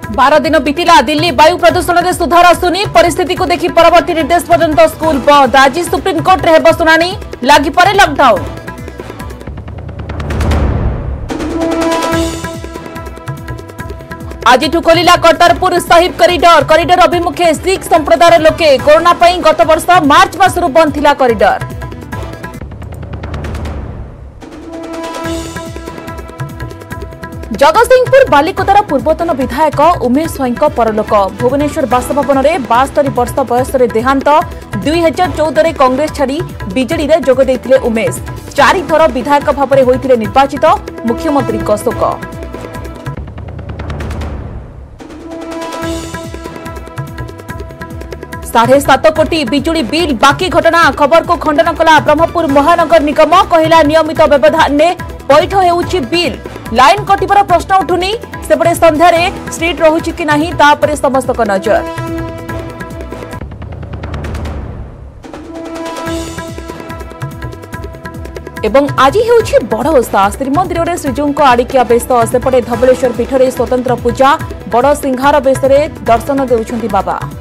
12 दिन बीतिला दिल्ली वायु प्रदूषण में सुधार आसुनी परिस्थिति को देखि परवर्ती निर्देश पर्यंत स्कूल बंद। आज सुप्रीमकोर्ट रे हेब सुनानी लागि परे लॉकडाउन। आज खोलिला करतारपुर साहिब कॉरिडोर अभिमुखे सिख संप्रदाय लोके कोरोना पई गत वर्ष मार्च मासरू बंद थिला कॉरिडोर। जगतसिंहपुर बालिकोदार पूर्वतन विधायक उमेश स्वाईं परलोक। भुवनेश्वर बासभवन में 72 वर्ष बयस देहांत। 2014 कांग्रेस छाड़ी बीजेडी रे जोग देइथिले उमेश। 4 थर विधायक भाव में होइथिले निर्वाचित। मुख्यमंत्री शोक। 7.5 कोटी बिजुली बिल बाकी घटना खबर को खंडन कला ब्रह्मपुर महानगर निगम। कहला नियमित व्यवधान ने पैठ हेउछि बिल। लाइन कटिबार प्रश्न उठुनी। सेपटे संध्यारे स्ट्रीट रहुछि कि नाही तापरे समस्त को नजर। एवं आज हेउछि बड़ ओषा। श्रीमंदिर में श्रीजीउଙ୍କ आड़िकिया बेश। सेपटे धवलेश्वर पीठरे स्वतंत्र पूजा। बड़ सिंहार बेशरे दर्शन देउछंती बाबा।